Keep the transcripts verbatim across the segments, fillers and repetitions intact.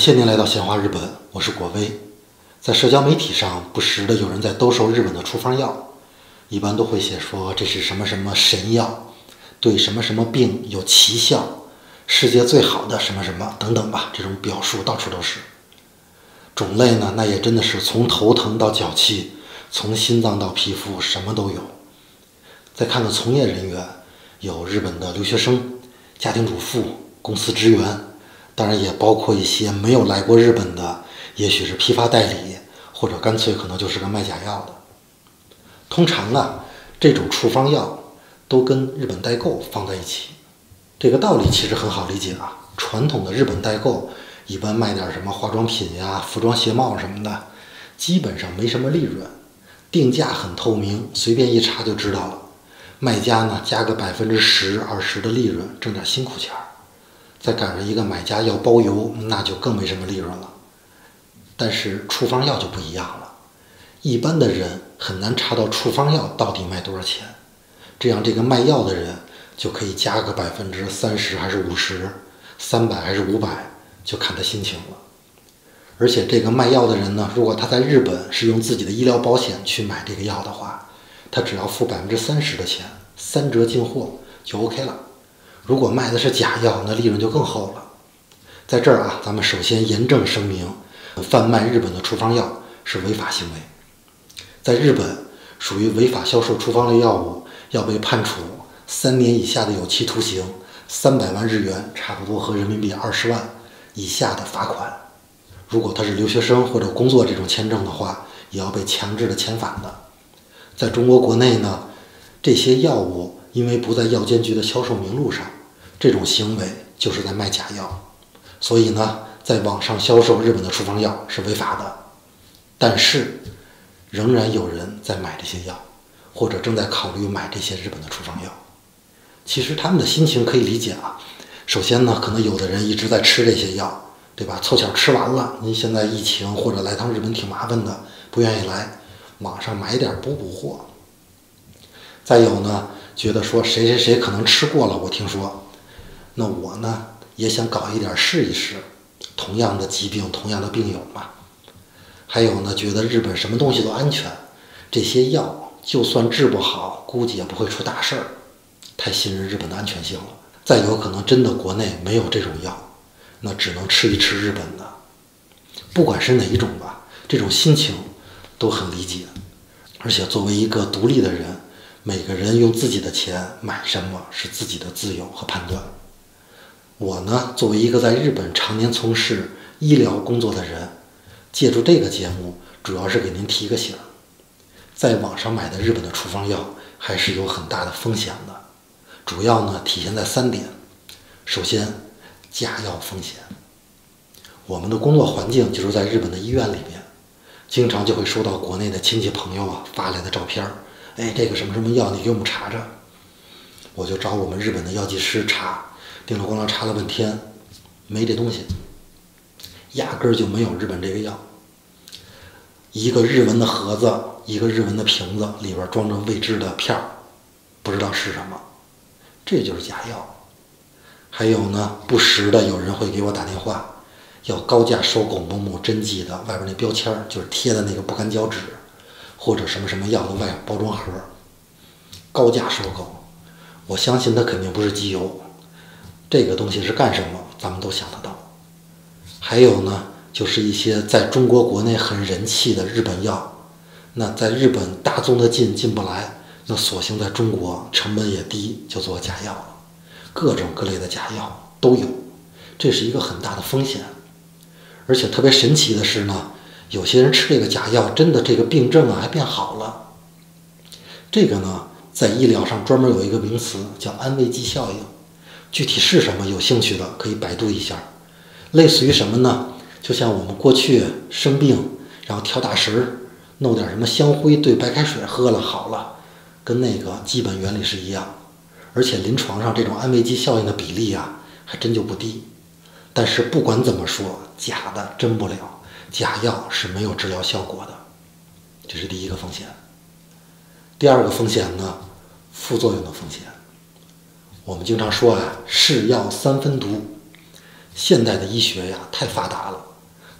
谢您来到闲话日本，我是果薇。在社交媒体上，不时的有人在兜售日本的处方药，一般都会写说这是什么什么神药，对什么什么病有奇效，世界最好的什么什么等等吧，这种表述到处都是。种类呢，那也真的是从头疼到脚气，从心脏到皮肤，什么都有。再看看从业人员，有日本的留学生、家庭主妇、公司职员，当然也包括一些没有来过日本的，也许是批发代理，或者干脆可能就是个卖假药的。通常啊，这种处方药都跟日本代购放在一起。这个道理其实很好理解啊，传统的日本代购一般卖点什么化妆品呀、服装鞋帽什么的，基本上没什么利润，定价很透明，随便一查就知道了。卖家呢加个百分之十、二十的利润，挣点辛苦钱儿。再赶上一个买家要包邮，那就更没什么利润了。但是处方药就不一样了，一般的人很难查到处方药到底卖多少钱，这样这个卖药的人就可以加个百分之三十还是五十，三百还是五百，就看他心情了。而且这个卖药的人呢，如果他在日本是用自己的医疗保险去买这个药的话，他只要付百分之三十的钱，三折进货就 OK 了。如果卖的是假药，那利润就更厚了。在这儿啊，咱们首先严正声明，贩卖日本的处方药是违法行为。在日本，属于违法销售处方类药物，要被判处三年以下的有期徒刑，三百万日元，差不多合人民币二十万以下的罚款。如果他是留学生或者工作这种签证的话，也要被强制的遣返的。在中国国内呢，这些药物因为不在药监局的销售名录上，这种行为就是在卖假药，所以呢，在网上销售日本的处方药是违法的。但是，仍然有人在买这些药，或者正在考虑买这些日本的处方药。其实他们的心情可以理解啊。首先呢，可能有的人一直在吃这些药，对吧？凑巧吃完了，您现在疫情或者来趟日本挺麻烦的，不愿意来，网上买点补补货。再有呢，觉得说谁谁谁可能吃过了，我听说，那我呢也想搞一点试一试，同样的疾病，同样的病友嘛。还有呢，觉得日本什么东西都安全，这些药就算治不好，估计也不会出大事儿，太信任日本的安全性了。再有可能真的国内没有这种药，那只能吃一吃日本的。不管是哪一种吧，这种心情都很理解。而且作为一个独立的人，每个人用自己的钱买什么是自己的自由和判断。我呢，作为一个在日本常年从事医疗工作的人，借助这个节目，主要是给您提个醒，在网上买的日本的处方药还是有很大的风险的，主要呢体现在三点。首先，假药风险。我们的工作环境就是在日本的医院里面，经常就会收到国内的亲戚朋友啊发来的照片，哎，这个什么什么药你给我们查查。我就找我们日本的药剂师查，叮了咣啷查了半天，没这东西，压根儿就没有日本这个药。一个日文的盒子，一个日文的瓶子，里边装着未知的片儿，不知道是什么，这就是假药。还有呢，不时的有人会给我打电话，要高价收购某某针剂的外边那标签，就是贴的那个不干胶纸，或者什么什么药的外包装盒，高价收购。我相信它肯定不是机油，这个东西是干什么，咱们都想得到。还有呢，就是一些在中国国内很人气的日本药，那在日本大宗的进进不来，那索性在中国成本也低，就做假药了。各种各类的假药都有，这是一个很大的风险。而且特别神奇的是呢，有些人吃这个假药，真的这个病症啊还变好了。这个呢，在医疗上专门有一个名词叫安慰剂效应，具体是什么，有兴趣的可以百度一下。类似于什么呢？就像我们过去生病，然后跳大神，弄点什么香灰兑白开水喝了好了，跟那个基本原理是一样。而且临床上这种安慰剂效应的比例啊，还真就不低。但是不管怎么说，假的真不了，假药是没有治疗效果的，这是第一个风险。第二个风险呢，副作用的风险。我们经常说啊，是药三分毒。现代的医学呀太发达了，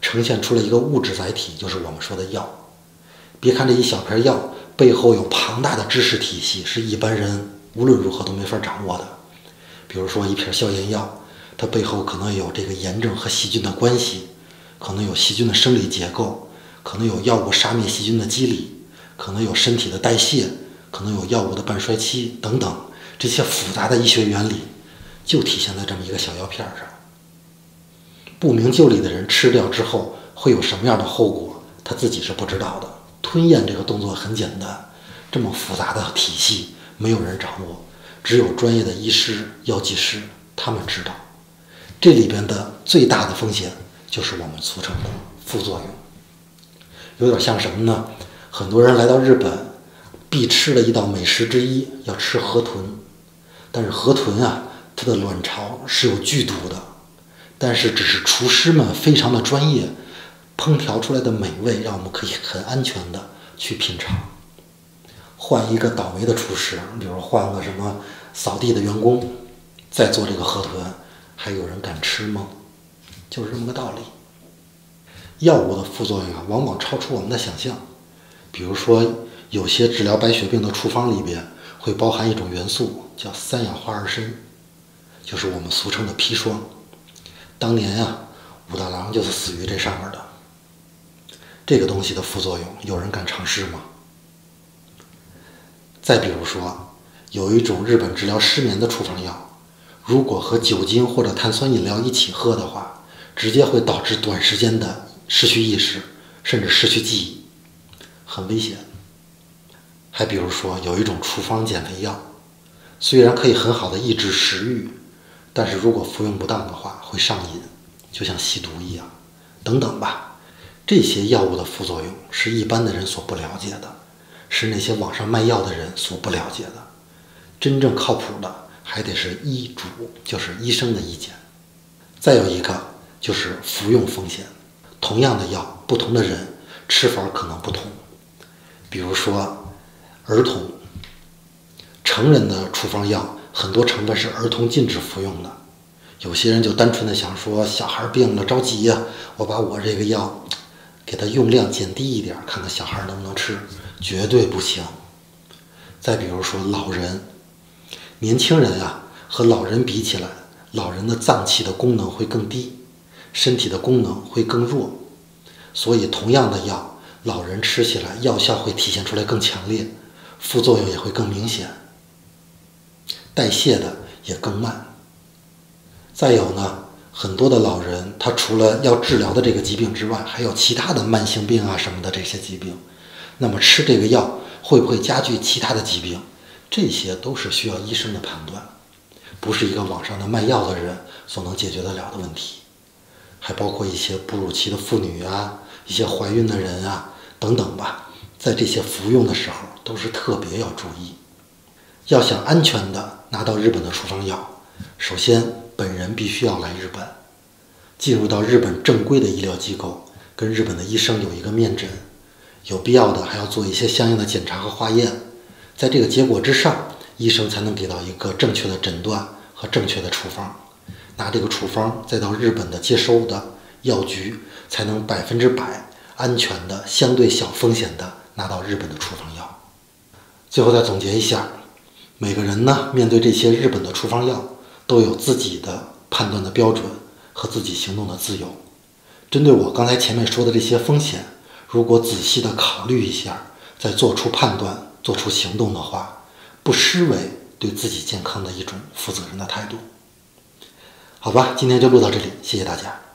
呈现出了一个物质载体，就是我们说的药。别看这一小片药背后有庞大的知识体系，是一般人无论如何都没法掌握的。比如说一片消炎药，它背后可能有这个炎症和细菌的关系，可能有细菌的生理结构，可能有药物杀灭细菌的机理，可能有身体的代谢，可能有药物的半衰期等等，这些复杂的医学原理就体现在这么一个小药片上。不明就里的人吃掉之后会有什么样的后果，他自己是不知道的。吞咽这个动作很简单，这么复杂的体系没有人掌握，只有专业的医师、药剂师他们知道。这里边的最大的风险就是我们俗称的副作用。有点像什么呢？很多人来到日本必吃的一道美食之一要吃河豚，但是河豚啊，它的卵巢是有剧毒的，但是只是厨师们非常的专业，烹调出来的美味让我们可以很安全的去品尝。换一个倒霉的厨师，比如换个什么扫地的员工再做这个河豚，还有人敢吃吗？就是这么个道理。药物的副作用啊，往往超出我们的想象。比如说有些治疗白血病的处方里边会包含一种元素叫三氧化二砷，就是我们俗称的砒霜。当年呀、啊，武大郎就是死于这上面的。这个东西的副作用有人敢尝试吗？再比如说有一种日本治疗失眠的处方药，如果和酒精或者碳酸饮料一起喝的话，直接会导致短时间的失去意识，甚至失去记忆，很危险。还比如说有一种处方减肥药，虽然可以很好的抑制食欲，但是如果服用不当的话会上瘾，就像吸毒一样，等等吧。这些药物的副作用是一般的人所不了解的，是那些网上卖药的人所不了解的。真正靠谱的还得是医嘱，就是医生的意见。再有一个就是服用风险，同样的药，不同的人吃法可能不同。比如说儿童，成人的处方药很多成分是儿童禁止服用的。有些人就单纯的想说，小孩病了着急呀、啊，我把我这个药给它用量减低一点，看看小孩能不能吃，绝对不行。再比如说老人，年轻人啊和老人比起来，老人的脏器的功能会更低，身体的功能会更弱，所以同样的药，老人吃起来药效会体现出来更强烈，副作用也会更明显，代谢的也更慢。再有呢，很多的老人他除了要治疗的这个疾病之外，还有其他的慢性病啊什么的这些疾病，那么吃这个药会不会加剧其他的疾病，这些都是需要医生的判断，不是一个网上的卖药的人所能解决得了的问题。还包括一些哺乳期的妇女啊，一些怀孕的人啊等等吧，在这些服用的时候都是特别要注意。要想安全的拿到日本的处方药，首先本人必须要来日本，进入到日本正规的医疗机构，跟日本的医生有一个面诊，有必要的还要做一些相应的检查和化验，在这个结果之上，医生才能给到一个正确的诊断和正确的处方，拿这个处方再到日本的接收的药局，才能百分之百安全的、相对小风险的拿到日本的处方药。最后再总结一下，每个人呢面对这些日本的处方药都有自己的判断的标准和自己行动的自由。针对我刚才前面说的这些风险，如果仔细的考虑一下，再做出判断、做出行动的话，不失为对自己健康的一种负责任的态度。好吧，今天就录到这里，谢谢大家。